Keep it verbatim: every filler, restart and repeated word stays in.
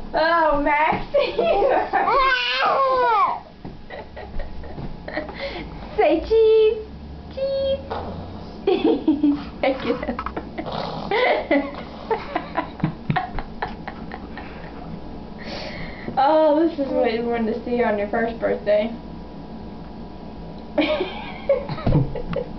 Oh, Maxie! Say cheese! Cheese! Take it. Oh, this is what you wanted to see on your first birthday.